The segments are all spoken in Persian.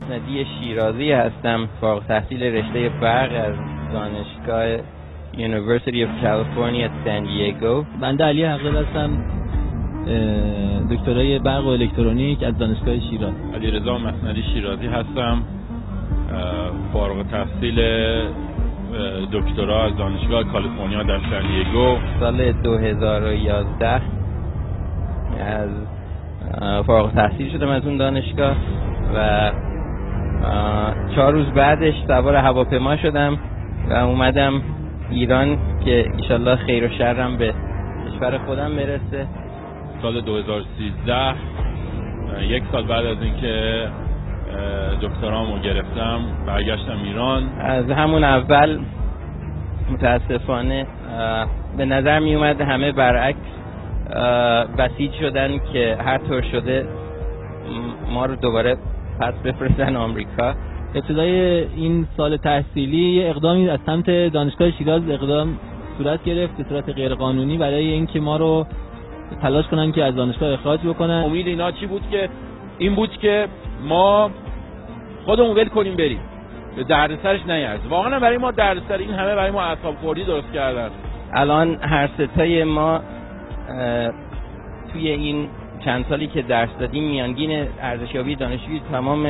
مسندی شیرازی هستم، فارغ التحصیل رشته برق از دانشگاه University of California San Diego. بنده علی حقیقت هستم، دکترای برق و الکترونیک از دانشگاه شیراز. علیرضا مسندی شیرازی هستم، فارغ التحصیل دکترا از دانشگاه کالیفرنیا در سان دیگو. سال 2011 از فارغ التحصیل شدم از اون دانشگاه و 4 روز بعدش سوار هواپیما شدم و اومدم ایران که انشالله خیر و شرم به کشور خودم برسه. سال 2013 1 سال بعد از اینکه دکترامو گرفتم برگشتم ایران. از همون اول متاسفانه به نظر می اومد همه برعکس بسیج شدن که هر طور شده ما رو دوباره پس بفرستن آمریکا. ابتدای این سال تحصیلی اقدامی از سمت دانشگاه شیراز صورت گرفت به صورت غیرقانونی برای اینکه ما رو تلاش کنن که از دانشگاه اخراج بکنن. امید اینا چی بود که این بود که ما خودمون ول کنیم بریم، به دردسرش نیارز. واقعا برای ما دردسر، این همه برای ما اعصاب خوردی درست کردن. الان هر ستای ما توی این چند سالی که درس دادیم میانگین ارزشیابی دانشجویی تمام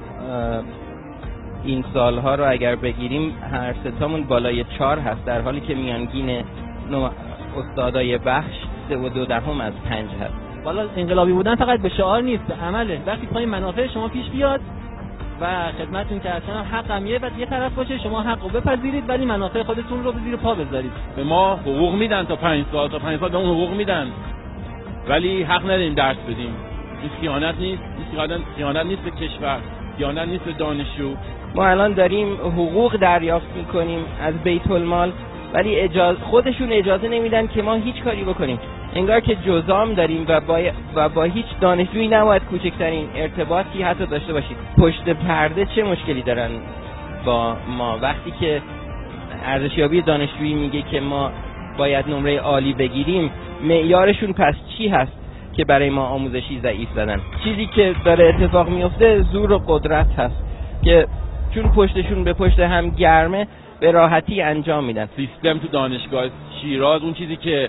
این سالها رو اگر بگیریم هر ستامون بالای 4 هست، در حالی که میانگین استادای بخش 3.2 از 5 هست. والا انقلابی بودن فقط به شعار نیست، به عمله. وقتی پای منافع شما پیش بیاد و خدمتتون که اصلا حقم یه طرف باشه، شما حق رو بپذیرید ولی منافع خودتون رو زیر پا بذارید. به ما حقوق میدن تا 5 سال به اون حقوق میدن، ولی حق نداریم درس بدیم. این خیانت نیست، این خیانت نیست به کشور، خیانت نیست به دانشجو. ما الان داریم حقوق دریافت میکنیم از بیت المال ولی خودشون اجازه نمیدن که ما هیچ کاری بکنیم. انگار که جزام داریم و با هیچ دانشجویی نباید کوچکترین ارتباطی حتی داشته باشید. پشت پرده چه مشکلی دارن با ما؟ وقتی که ارزشیابی دانشجویی میگه که ما باید نمره عالی بگیریم، معیارشون پس چی هست که برای ما آموزشی ضعیف زدن؟ چیزی که داره اتفاق میفته زور و قدرت هست که چون پشتشون به پشت هم گرمه به راحتی انجام میدن. سیستم تو دانشگاه شیراز اون چیزی که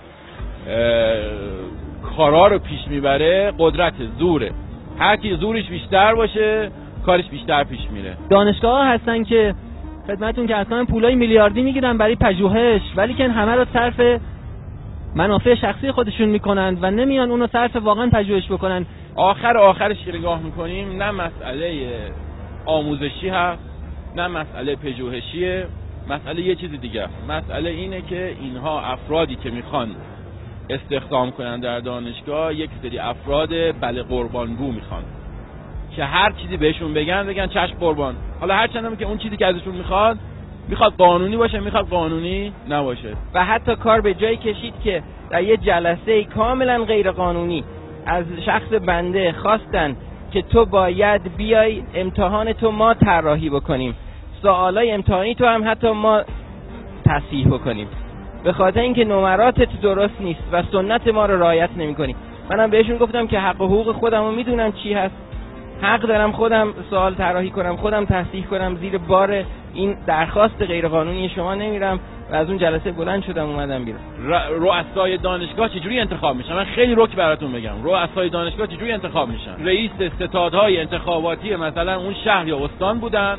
کارا رو پیش میبره قدرت، زوره. هر کی زورش بیشتر باشه کارش بیشتر پیش میره. دانشگاه ها هستن که خدمتتون که اصلا پولای میلیاردی میگیرن برای پژوهش، ولی که همه رو صرف منافع شخصی خودشون میکنن و نمیان اونو صرف واقعا پژوهش بکنن. آخرش که نگاه میکنیم نه مسئله آموزشی هست نه مسئله پژوهشیه، مسئله یه چیز دیگه. مسئله اینه که اینها افرادی که میخوان استخدام کنن در دانشگاه یک سری افراد بله قربانگو میخوان که هر چیزی بهشون بگن چشم قربان. حالا هر چندم که اون چیزی که ازشون میخواد قانونی باشه، میخواد قانونی نباشه. و حتی کار به جایی کشید که در یه جلسه کاملا غیر قانونی از شخص بنده خواستن که تو باید بیای امتحان تو ما طراحی بکنیم، سوالای امتحانی تو هم حتی ما تصحیح بکنیم، به خاطر اینکه نمراتت درست نیست و سنت ما رو رعایت نمی‌کنی. منم بهشون گفتم که حق و حقوق خودمو میدونم چی هست، حق دارم خودم سوال طراحی کنم، خودم تصحیح کنم، زیر بار این درخواست غیرقانونی شما نمیرم. و از اون جلسه بلند شدم اومدم بیرون. رؤسای دانشگاه چجوری انتخاب میشن؟ من خیلی رک براتون بگم. رؤسای دانشگاه چجوری انتخاب میشن؟ رئیس ستادهای انتخاباتی مثلا اون شهر یا استان بودن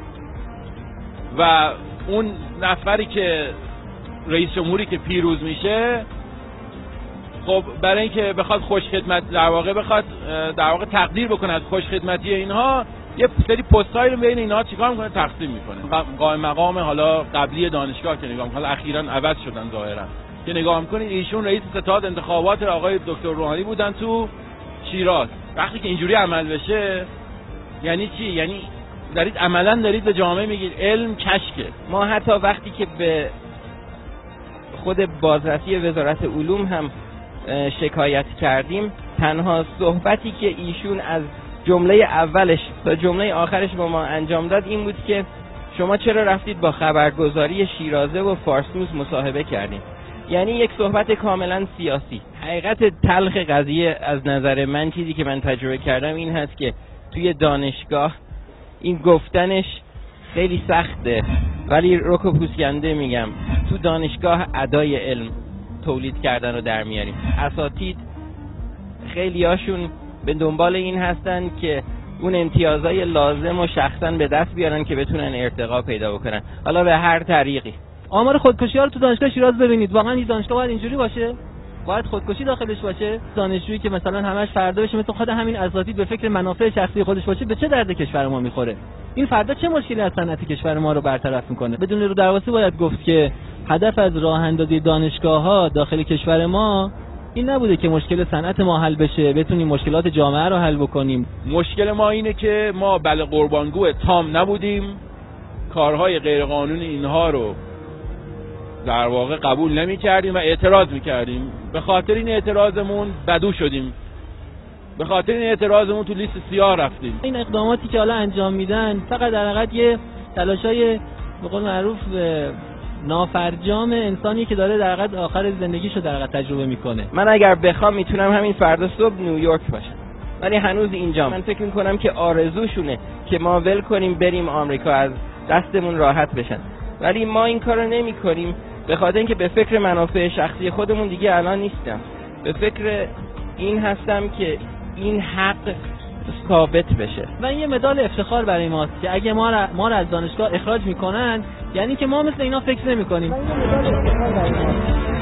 و اون نفری که رئیس جمهوری که پیروز میشه، خب برای اینکه بخواد خوش خدمت در واقع تقدیر بکنه از خوش خدمتی اینها، یه سری پستایی رو بین اینها چیکار میکنه؟ تقسیم میکنه. قائم مقام حالا قبلی دانشگاه که نگاه میکنه، حالا اخیراً عوض شدن ظاهرا، که نگاه میکنید ایشون رئیس ستاد انتخابات آقای دکتر روحانی بودن تو شیراز. وقتی که اینجوری عمل بشه یعنی چی؟ یعنی دارید به جامعه میگید علم کشکه. ما حتی وقتی که به خود بازرسی وزارت علوم هم شکایت کردیم، تنها صحبتی که ایشون از جمله اولش تا جمله آخرش با ما انجام داد این بود که شما چرا رفتید با خبرگزاری شیرازه و فارس نیوز مصاحبه کردین؟ یعنی یک صحبت کاملا سیاسی. حقیقت تلخ قضیه از نظر من، چیزی که من تجربه کردم این هست که توی دانشگاه این گفتنش خیلی سخته، ولی رک و پوسکنده میگم تو دانشگاه ادای علم تولید کردن رو در میاریم. اساتید خیلی هاشون به دنبال این هستن که اون امتیازهای لازم و شخصا به دست بیارن که بتونن ارتقا پیدا بکنن، حالا به هر طریقی. آمار خودکشی‌ها رو تو دانشگاه شیراز ببینید، واقعا این دانشگاه باید اینجوری باشه؟ باید خودکشی داخلش باشه؟ دانشجویی که مثلا همش فردا بشه مثل خود همین اساتید به فکر منافع شخصی خودش باشه، به چه درد کشور ما میخوره؟ این فردا چه مشکلی از صنعت کشور ما رو برطرف میکنه؟ بدون رو درواسی باید گفت که هدف از راه اندازی دانشگاه‌ها داخل کشور ما این نبوده که مشکل صنعت ما حل بشه، بتونیم مشکلات جامعه رو حل بکنیم. مشکل ما اینه که ما بله قربانگو تام نبودیم، کارهای غیرقانونی اینها رو در واقع قبول نمی‌کردیم و اعتراض می‌کردیم. به خاطر این اعتراضمون بدو شدیم، به خاطر این اعتراضمون تو لیست سیاه رفتیم. این اقداماتی که حالا انجام میدن فقط در حقیقت یه تلاشای به قول معروف نافرجام انسانی که داره در حقیقت آخر زندگیشو در حقیقت تجربه میکنه. من اگر بخوام میتونم همین فردا صبح نیویورک باشم، ولی هنوز اینجام. من فکر میکنم که آرزوشونه که ما ول کنیم بریم آمریکا، از دستمون راحت بشن، ولی ما این کارو نمی‌کنیم به خاطر اینکه به فکر منافع شخصی خودمون دیگه الان نیستم. به فکر این هستم که این حق ثابت بشه. و این یه مدال افتخار برای ماست که اگه ما رو از دانشگاه اخراج میکنن، یعنی که ما مثل اینا فکر نمی‌کنیم.